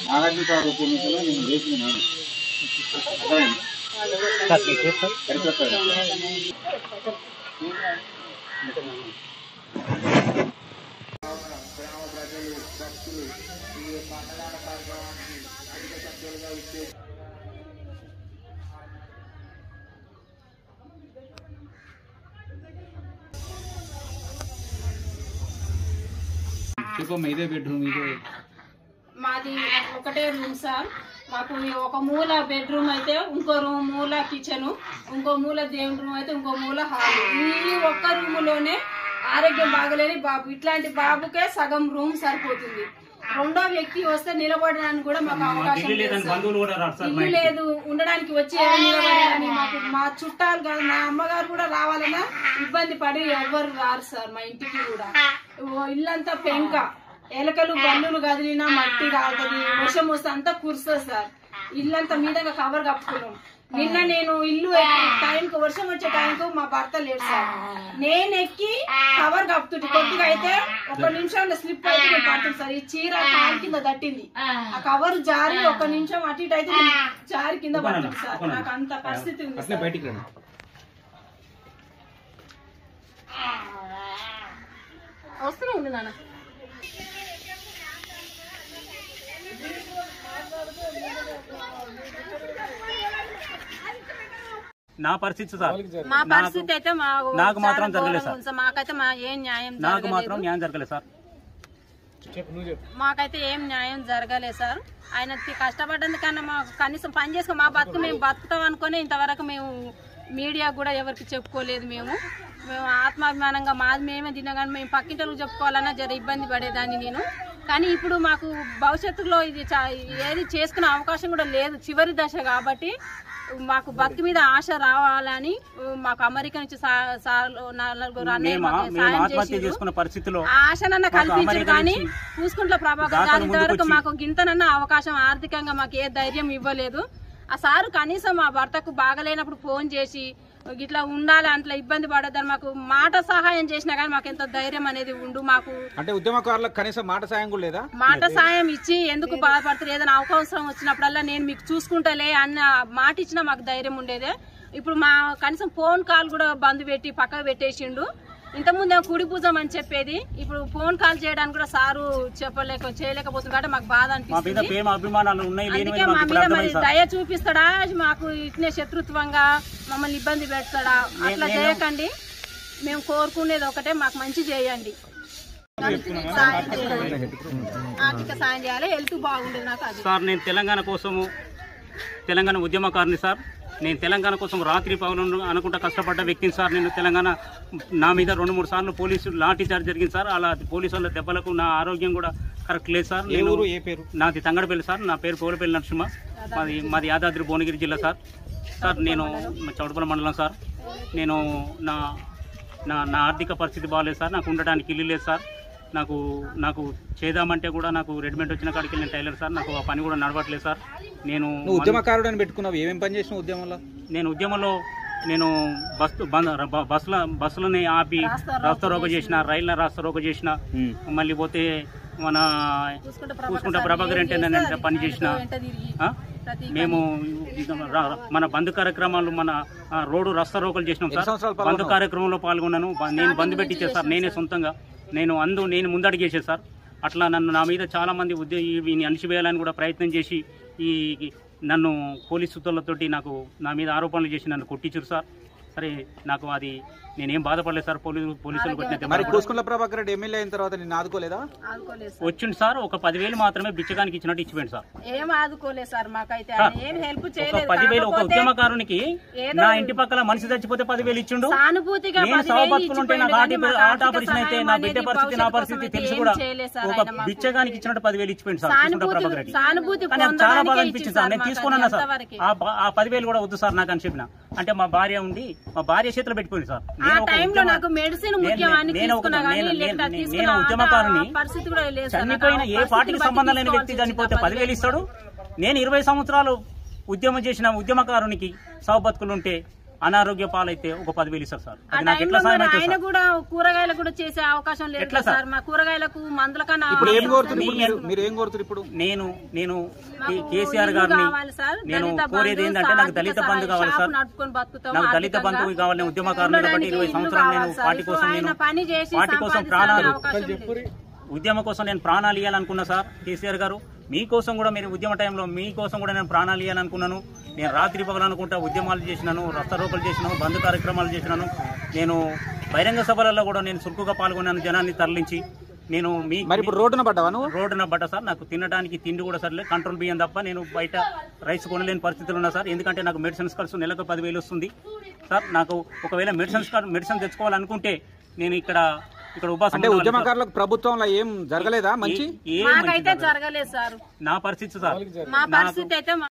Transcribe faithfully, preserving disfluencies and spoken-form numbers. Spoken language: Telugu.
నాగార్జున సార్ ఎన్నికల్లో నేను వేసినాను గ్రామ ప్రజలు భక్తులు ఈ పంటదాన కార్యక్రమానికి అధిక సభ్యులుగా ఇచ్చే ఇదే బెడ్రూమ్ ఇదే మాది ఒకటే రూమ్ సార్. మాకు ఒక మూల బెడ్రూమ్ అయితే ఇంకో రూమ్ మూల కిచెన్, ఇంకో మూల దేవుని రూమ్ అయితే ఇంకో మూల హాల్. ఈ ఒక్క రూములోనే ఆరోగ్యం బాగలేని బాబు, ఇట్లాంటి బాబుకే సగం రూమ్ సరిపోతుంది. రెండో వ్యక్తి వస్తే నిలబడడానికి కూడా మాకు అవకాశం ఇల్లు లేదు, ఉండడానికి వచ్చి నిలబడాలని మాకు మా చుట్టాలు కాదు, మా అమ్మగారు కూడా రావాలన్నా ఇబ్బంది పడి ఎవరు రారు సార్. మా ఇంటికి కూడా ఇల్లంతా పెంక, ఎలకలు బల్లులు కదిలినా మట్టి రాగుతుంది, వర్షం వస్తే అంతా కురుస్తుంది సార్. ఇల్లంతా మీదగా కవర్ కప్పుకున్నాం. నిన్న నేను ఇల్లు టైంకు వర్షం వచ్చే టైంకు మా భర్త లేడు సార్. నేను ఎక్కి కవర్ కప్పుతుంటే కొద్దిగా అయితే ఒక నిమిషంలో స్లిప్ అయితే నేను పడుతుంది సార్. ఈ చీర కాలు కింద తట్టింది, ఆ కవర్ జారి ఒక నిమిషం అటు ఇటు అయితే జారి కింద పడుతుంది సార్. నాకు అంత పరిస్థితి ఉంది. వస్తూనే ఉంది నాన్న. నా పరిస్థితి సార్, మా పరిస్థితి అయితే నాకు మాత్రం జరగలేదు సార్. మాకైతే ఏం న్యాయం నాకు మాత్రం న్యాయం జరగలేదు సార్. మాకైతే ఏం న్యాయం జరగలేదు సార్. ఆయన కష్టపడ్డందుకన్నా మాకు కనీసం పని చేసుకో మా బతుకు మేము బతుకుతాం అనుకుని ఇంతవరకు మేము మీడియా కూడా ఎవరికి చెప్పుకోలేదు. మేము మేము ఆత్మాభిమానంగా మాది మేమే తిన్నా కానీ మేము పక్కింటలకు చెప్పుకోవాలన్నా జర ఇబ్బంది పడేదాన్ని నేను. కానీ ఇప్పుడు మాకు భవిష్యత్తులో ఇది ఏది చేసుకునే అవకాశం కూడా లేదు, చివరి దశ కాబట్టి మాకు బతుకు మీద ఆశ రావాలని మాకు అమెరికా నుంచి నలుగురు ఆశనన్న కల్పించారు. కానీ పూసుకుంట్ల ప్రభాకర్ గారి ఇంతవరకు మాకు గింతనన్న అవకాశం ఆర్థికంగా మాకు ఏ ధైర్యం ఇవ్వలేదు. ఆ సారు కనీసం మా భర్తకు బాగలేనప్పుడు ఫోన్ చేసి ఇట్లా ఉండాలి అట్లా ఇబ్బంది పడద్దని మాకు మాట సహాయం చేసినా కానీ మాకు ఎంత ధైర్యం అనేది ఉండు. మాకు అంటే ఉద్యమకారులకు కనీసం మాట సాయం కూడా లేదా? మాట సాయం ఇచ్చి ఎందుకు బాధపడతారు, ఏదైనా అవకాశం వచ్చినప్పుడల్లా నేను మీకు చూసుకుంటలే అన్న మాట ఇచ్చినా మాకు ధైర్యం ఉండేదే. ఇప్పుడు మా కనీసం ఫోన్ కాల్ కూడా బంద్ పెట్టి పక్కకు పెట్టేసిండు. ఇంతకుముందు కుడి భుజం అని చెప్పేది, ఇప్పుడు ఫోన్ కాల్ చేయడానికి కూడా సారు చెప్పలేక చేయలేకపోతుంది కాబట్టి మాకు బాధ అనిపిస్తుంది. అందుకే మా మీద మరి దయ చూపిస్తాడా, మాకు ఇట్నే శత్రుత్వంగా మమ్మల్ని ఇబ్బంది పెడతాడా? అట్లా చేయకండి. మేము కోరుకునేది ఒకటే, మాకు మంచి చేయండి, ఆర్థిక సాయం చేయాలి, హెల్త్ బాగుండేది నాకు అది సార్. నేను తెలంగాణ కోసము తెలంగాణ ఉద్యమకారిని సార్. నేను తెలంగాణ కోసం రాత్రి పౌరులు అనుకుంటా కష్టపడ్డ వ్యక్తిని సార్. నేను తెలంగాణ నా మీద రెండు మూడు సార్లు పోలీసులు లాఠీ చార్జ్ జరిగింది సార్. అలా పోలీసు వాళ్ళ దెబ్బలకు నా ఆరోగ్యం కూడా కరెక్ట్ లేదు సార్. నేను ఏ పేరు నాది తంగడపల్లి సార్. నా పేరు పోలపల్లి నరసింహ. మాది మాది యాదాద్రి భువనగిరి జిల్లా సార్. సార్ నేను చౌడపల్లి మండలం సార్. నేను నా నా నా ఆర్థిక పరిస్థితి బాగాలేదు సార్. నాకు ఉండడానికి ఇల్లు లేదు సార్. నాకు నాకు చేద్దామంటే కూడా నాకు రెడీమేడ్ వచ్చిన కాడికి వెళ్ళిన టైలర్ సార్. నాకు ఆ పని కూడా నడవట్లేదు సార్. నేను ఉద్యమకారుడు అని పెట్టుకున్నావు, ఏమేం పని చేసిన ఉద్యమంలో? నేను ఉద్యమంలో నేను బస్సు బస్సుల బస్సులని ఆపి రాస్తా రోక చేసిన, రైళ్ళ రాస్తా రోక చేసిన, మళ్ళీ పోతే మన చూసుకుంటా ప్రభాకర్ అంటే పని చేసిన. మేము మన బంద్ కార్యక్రమాలు, మన రోడ్డు రస్తా రోకలు చేసినాం సార్. బంద్ కార్యక్రమంలో పాల్గొన్నాను. నేను బంద్ పెట్టించే సార్ నేనే సొంతంగా. నేను అందు నేను ముందడిగేసే సార్. అట్లా నన్ను నా మీద చాలా మంది ఉద్యోగి అణిచివేయాలని కూడా ప్రయత్నం చేసి ఈ నన్ను పోలీసు సూత్రాలతోటి నాకు నా మీద ఆరోపణలు చేసి నన్ను కొట్టించారు సార్. సరే నాకు అది నేనేం బాధపడలేదు సార్. పోలీసు పోలీసులు కొట్టిన ప్రభాకర్ రెడ్డి ఎమ్మెల్యే అయిన తర్వాత నేను ఆదుకోలేదా? వచ్చింది సార్. ఒక పదివేలు మాత్రమే బిచ్చగానికి ఇచ్చినట్టు ఇచ్చిపోయింది సార్. ఏం ఆదుకోలేదు సార్, మాకైతే ఏం హెల్ప్ చేయలేదు. పదివేలు ఒక ఉద్యమకారునికి నా ఇంటి పక్కల మనిషి చచ్చిపోతే పదివేలు ఇచ్చిండు. నేను సవబతుకుంటే నాకు ఆట ఆపరేషన్ అయితే నా బిడ్డ పరిస్థితి నా పరిస్థితి తెలిసి కూడా ఒక బిచ్చగానికి ఇచ్చినట్టు పదివేలు ఇచ్చిపోయింది సార్ ప్రభాకర్ రెడ్డి. చాలా బాగా అనిపించింది సార్. నేను తీసుకున్నా సార్. ఆ పదివేలు కూడా వద్దు సార్ నాకు అని చెప్పిన. అంటే మా భార్య ఉంది, మా భార్య చేతిలో పెట్టిపోయింది సార్. నేను ఉద్యమకారుని, చనిపోయిన ఏ పార్టీకి సంబంధం లేని వ్యక్తి చనిపోతే పదివేలు ఇస్తాడు. నేను ఇరవై సంవత్సరాలు ఉద్యమం చేసిన ఉద్యమకారునికి సౌబతుకులు ఉంటే అనారోగ్య పాలైతే ఒక పదివేలు ఇస్తారు సార్. ఆ అది నాకు టైంలో ఎట్లా సాయం మరి అవుతుంది ఆయన సార్? కూడా కూరగాయలు కూడా చేసే అవకాశం లేదు ఎట్లా కదా సార్? సార్. మా కూరగాయలకు మందుల కన్నా ఇప్పుడు ఏం కోరుతున్నారు ఇప్పుడు మీరు? మీరు ఏం కోరుతున్నారు ఇప్పుడు? నేను నేను మాకు కే- కేసీఆర్ ఇల్లు గారిని కావాలి సార్. నేను దళిత కోరేది బంధు, ఏంటంటే నాకు ఆర్థిక దళిత బంధు సహాయం, కావాలి సార్. షాపు నడుపుకొని బతుకుతాం నాకు దళిత ఆర్థికంగా. బంధువు కావాలి. నేను ఉద్యమకారుని కాబట్టి ఉండడానికి ఇరవై ఇల్లు సంవత్సరాలు నేను కావాలి సార్. పార్టీ కోసం ఇప్పుడు నేను ఆయన పని చేసి పార్టీ కోసం సంపాదించాలనే ప్రాణాలు అవకాశం లేదు. ఉద్యమ కోసం నేను ప్రాణాలు ఇవ్వాలనుకున్నా సార్. కేసీఆర్ గారు మీకోసం కూడా మీరు ఉద్యమ టైంలో మీకోసం కూడా నేను ప్రాణాలు ఇవ్వాలనుకున్నాను. నేను రాత్రి పగలనుకుంటా ఉద్యమాలు చేసినాను, రస్తారోకలు చేసినాను, బంధు కార్యక్రమాలు చేసినాను. నేను బహిరంగ సభలలో కూడా నేను చురుకుగా పాల్గొన్నాను, జనాన్ని తరలించి. నేను మీ మరి ఇప్పుడు రోడ్డున పడ్డావా నువ్వు? రోడ్డున పడ్డా సార్. నాకు తినడానికి తిండి కూడా సర్లే, కంట్రోల్ బియ్యం తప్ప నేను బయట రైస్ కొనలేని పరిస్థితులు ఉన్నా సార్. ఎందుకంటే నాకు మెడిసిన్స్ ఖర్చు నెలకు పదివేలు వస్తుంది సార్. నాకు ఒకవేళ మెడిసిన్స్ మెడిసిన్ తెచ్చుకోవాలనుకుంటే నేను ఇక్కడ ఇక్కడ ఉపాసం అంటే ఉద్యమకారులకు ప్రభుత్వంలో ఏం జరగలేదా మంచి? ఏ మాకైతే జరగలేదు సార్. నా పరిస్థితి సార్. మా పరిస్థితి అయితే